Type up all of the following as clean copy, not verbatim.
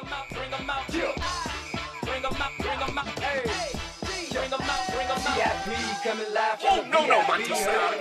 them out, bring them out. Bring them out, bring them out. Hey, bring them out, bring them out. VIP coming live. Oh, no, no, man, just stop.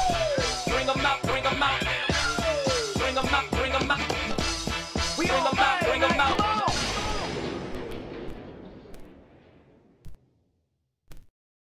Bring them out. We on the